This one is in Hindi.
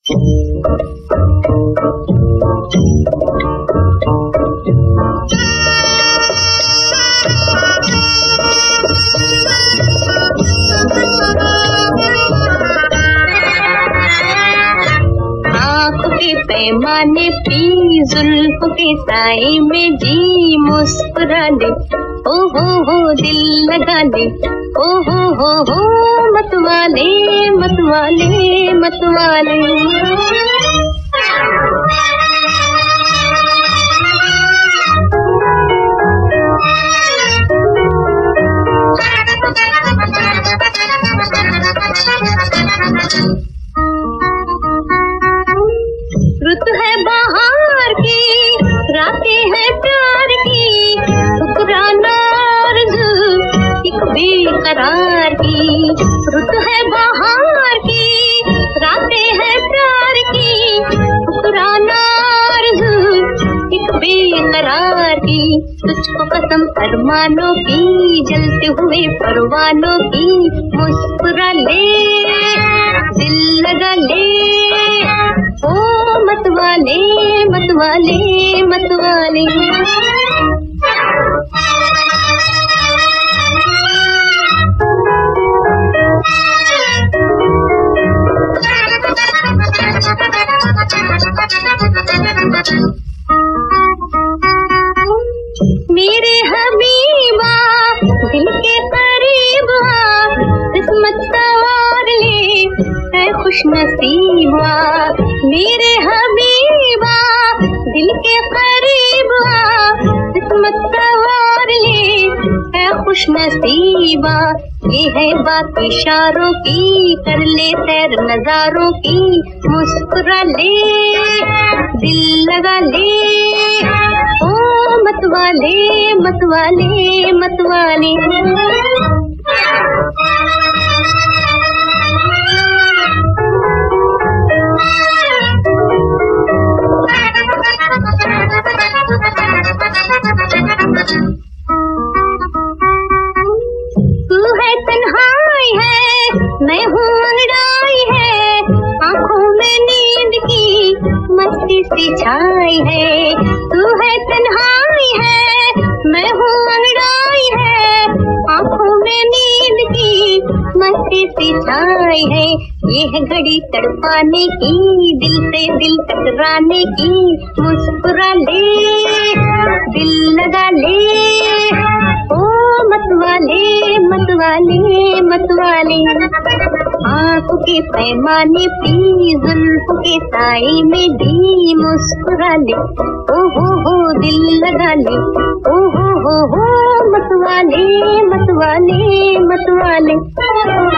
पैमाने पी जुल्फ के साए में जी मुस्कुरा ले, ओ हो दिल लगा ले, ओ हो मतवाले मतवाले मतवाले। रुत है बहार की, रातें हैं प्यार की, ठुकराना आरज़ू एक बेकरार की। रुत है बहार की, रातें हैं प्यार की, ठुकराना आरज़ू एक बेकरार की। तुझको कसम अरमानों की, जलते हुए परवानों की, मुस्कुरा ले दिल लगा ले, ओ मतवाले मतवाले मतवाले। मेरे हबीबा दिल के करीब आ, किस्मत सवार ले है खुश नसीबा। मेरे हबीबा दिल के करीब आ, किस्मत सवार ले है खुश नसीबा। ये है बात इशारों की, कर ले सैर नजारों की, मुस्कुरा ले दिल लगा ले, ओ मतवाले मतवाले मतवाले। तू है तन्हाई है, मैं हूँ अंगड़ाई है, आँखों में नींद की मस्ती सी छाई है। तू है तन्हाई है, मैं हूँ अंगड़ाई है, आँखों में नींद की मस्ती सी छाई है। ये है घड़ी तड़पाने की, दिल से दिल टकराने की, मुस्कुरा ले दिल लगा ले, ओ मतवाले मतवाले मतवाले। आँखों के पैमाने पी जुल्फ के साए में दी मुस्कुरा ले, ओ हो दिल लगा ले, ओ हो मतवाले मतवाले मतवाले।